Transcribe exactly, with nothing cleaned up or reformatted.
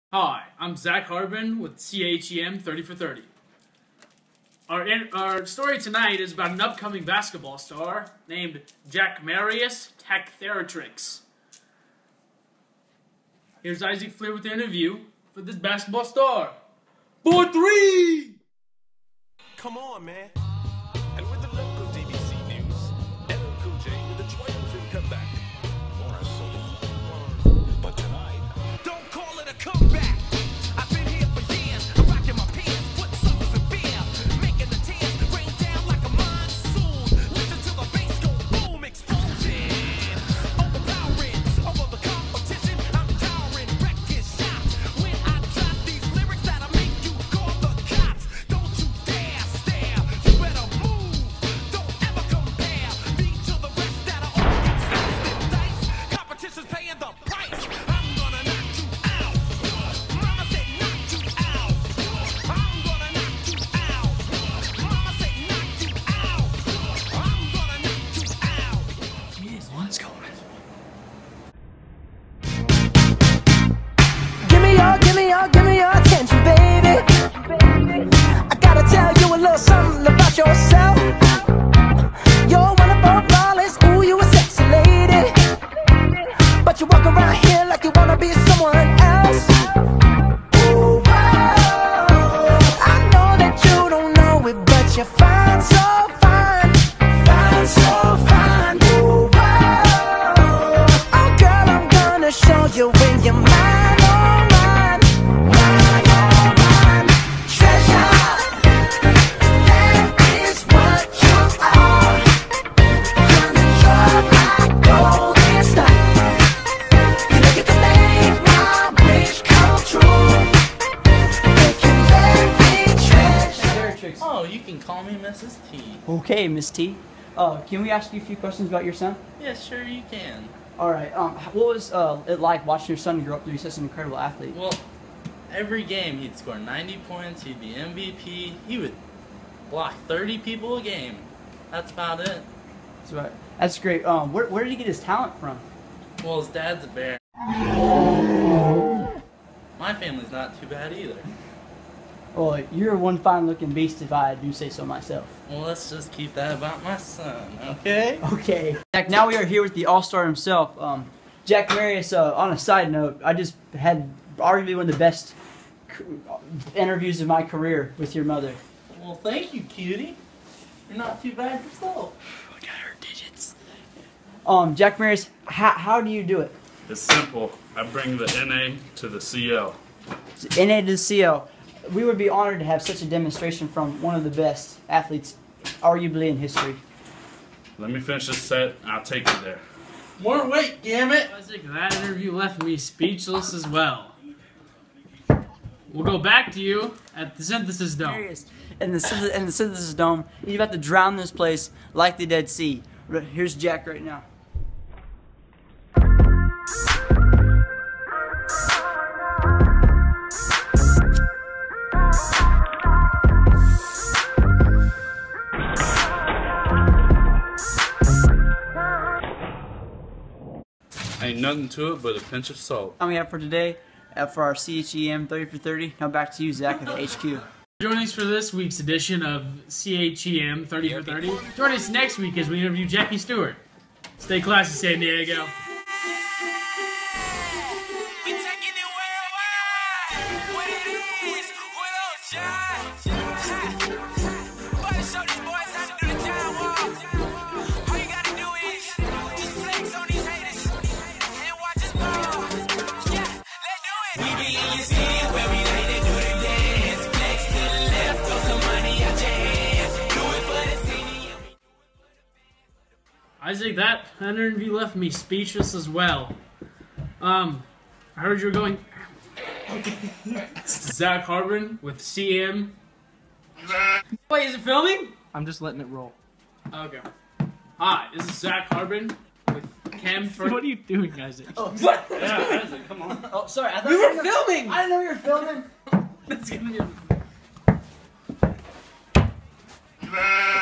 Hi, I'm Zach Harbin with C H E M thirty for thirty. Our, our story tonight is about an upcoming basketball star named Jackmarius Taktheratrix. Here's Isaac Fleer with the interview for this basketball star. Board three! Come on, man. And with the local D B C news, L L Cool J with a triumphant comeback. More so. But tonight, don't call it a comeback. I've been here for years. I'm rocking my pants, put suckers in fear, making the tears rain down like a monsoon. Listen to the bass go boom, explosion. Overpowering over the competition. I'm towering, wreck is shot. When I drop these lyrics that'll make you call the cops. Don't you dare stare. You better move. Don't ever compare me to the rest that are all get sliced and diced. Competition's paying the price. I'm gonna knock you out. Mama said knock you out. I'm gonna knock you out. Mama said knock you out. I'm gonna knock you out. Jeez, what's going on? Give me your, give me your, give me your attention, baby. I gotta tell you a little something about yourself. You're wonderful, flawless, ooh, you a sexy lady. But you walk around here like you wanna be someone else. Ooh, whoa. I know that you don't know it, but you're fine, so fine. Fine, so fine. Ooh, whoa. Oh, girl, I'm gonna show you when you're mine, oh, mine. Mine, oh, mine. Treasure, that is what you are. Honey, you're my golden star. You look at the make my wish come true. If you let me treasure. Oh, you can call me Missus T. Okay, Miss T. Uh, can we ask you a few questions about your son? Yeah, sure you can. All right. Um, what was uh, it like watching your son grow up to be such an incredible athlete? Well, every game he'd score ninety points, he'd be M V P, he would block thirty people a game. That's about it. That's right. That's great. Um, where, where did he get his talent from? Well, his dad's a bear. My family's not too bad either. Well, you're one fine-looking beast, if I do say so myself. Well, let's just keep that about my son, okay? Okay. Jack, now we are here with the all-star himself, um, Jackmarius. Uh, on a side note, I just had arguably one of the best c- interviews of my career with your mother. Well, thank you, cutie. You're not too bad yourself. I got her digits. Um, Jackmarius, how, how do you do it? It's simple. I bring the N A to the C L. N A to the C L. We would be honored to have such a demonstration from one of the best athletes, arguably in history. Let me finish this set, and I'll take you there. More weight, damn it! Isaac, that interview left me speechless as well. We'll go back to you at the Synthesis Dome. And the synth- and the synthesis dome, you're about to drown this place like the Dead Sea. R- Here's Jack right now. Ain't nothing to it but a pinch of salt. All we have for today, uh, for our C H E M thirty for thirty. Now back to you, Zach, at the H Q. Join us for this week's edition of C H E M thirty for thirty. Join us next week as we interview Jackie Stewart. Stay classy, San Diego. We taking it worldwide. What it is, what else, John? Better show these boys how to do the John Wall. All you gotta do is just flex on these haters and watch us ball. Yeah, let's do it. We be in your city where we lay to do the dance. Flex to the left, throw some money out your hands. Do it for the city. Isaac, that interview left me speechless as well. Um, I heard you were going. Zach Harbin with C M. Wait, is it filming? I'm just letting it roll. Okay. Hi, this is Zach Harbin with Cam for. What are you doing, Isaac? Oh, what? Yeah, Isaac, come on. Oh, sorry. I thought We you were filming! I didn't know you were filming. That's gonna be.